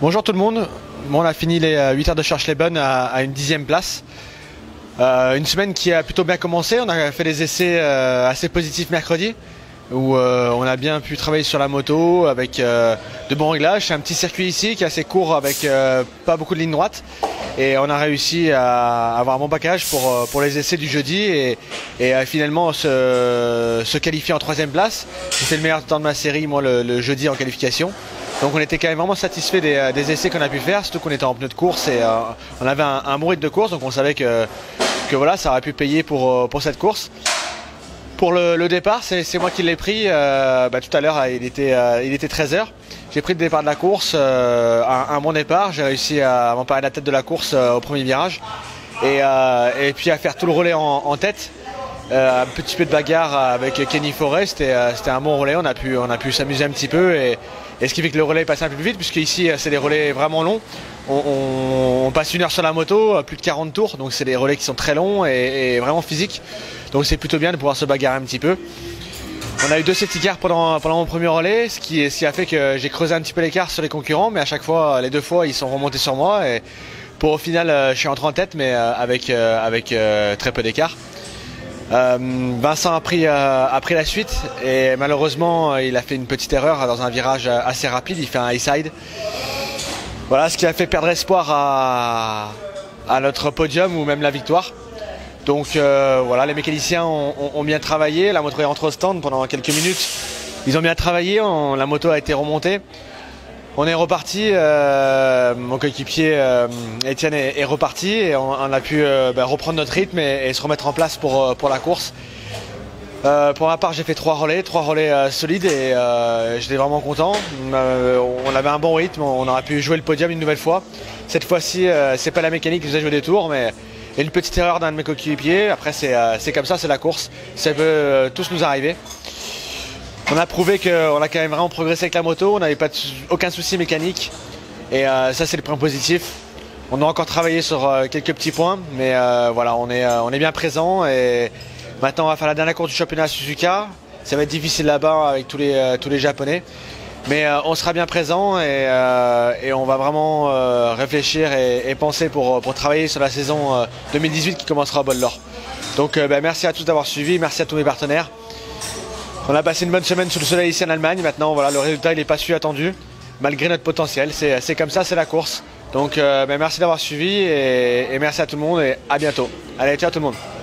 Bonjour tout le monde. Bon, on a fini les 8 heures de Schwarz-Leben à une 10e place. Une semaine qui a plutôt bien commencé. On a fait des essais assez positifs mercredi où on a bien pu travailler sur la moto avec de bons réglages. C'est un petit circuit ici qui est assez court avec pas beaucoup de lignes droites. Et on a réussi à avoir un bon package pour les essais du jeudi et finalement se qualifier en 3e place. C'était le meilleur temps de ma série, moi, le jeudi en qualification. Donc on était quand même vraiment satisfait des essais qu'on a pu faire, surtout qu'on était en pneus de course et on avait un bon rythme de course, donc on savait que voilà, ça aurait pu payer pour cette course. Pour le départ, c'est moi qui l'ai pris. Tout à l'heure, il était 13 h. J'ai pris le départ de la course, un bon départ. J'ai réussi à m'emparer de la tête de la course au premier virage et puis à faire tout le relais en tête. Un petit peu de bagarre avec Kenny Forest. C'était un bon relais. On a pu s'amuser un petit peu et ce qui fait que le relais est passé un peu plus vite, puisque ici c'est des relais vraiment longs. On passe 1 heure sur la moto, plus de 40 tours, donc c'est des relais qui sont très longs et vraiment physiques. Donc c'est plutôt bien de pouvoir se bagarrer un petit peu. On a eu 2 safety cars pendant mon premier relais, ce qui a fait que j'ai creusé un petit peu l'écart sur les concurrents, mais à chaque fois, les 2 fois, ils sont remontés sur moi. Et au final, je suis entré en tête, mais avec très peu d'écart. Vincent a pris la suite et malheureusement il a fait une petite erreur dans un virage assez rapide, il fait un high side. Voilà, ce qui a fait perdre espoir à notre podium ou même la victoire. Donc voilà, les mécaniciens ont bien travaillé, la moto est rentrée au stand pendant quelques minutes. Ils ont bien travaillé, la moto a été remontée. On est reparti, mon coéquipier Étienne est reparti et on a pu reprendre notre rythme et se remettre en place pour la course. Pour ma part, j'ai fait 3 relais solides et j'étais vraiment content. On avait un bon rythme, on aurait pu jouer le podium une nouvelle fois. Cette fois-ci, c'est pas la mécanique qui nous a joué des tours, mais une petite erreur d'un de mes coéquipiers. Après, c'est comme ça, c'est la course, ça peut tous nous arriver. On a prouvé qu'on a quand même vraiment progressé avec la moto, on n'avait aucun souci mécanique et ça c'est le point positif. On a encore travaillé sur quelques petits points, mais voilà, on est bien présent et maintenant on va faire la dernière course du championnat à Suzuka. Ça va être difficile là-bas avec tous les Japonais, mais on sera bien présent et on va vraiment réfléchir et penser pour travailler sur la saison 2018 qui commencera au Bol d'Or. Donc merci à tous d'avoir suivi, merci à tous mes partenaires. On a passé une bonne semaine sous le soleil ici en Allemagne. Maintenant, voilà, le résultat il n'est pas celui attendu, malgré notre potentiel. C'est comme ça, c'est la course. Donc merci d'avoir suivi et merci à tout le monde et à bientôt. Allez, ciao tout le monde.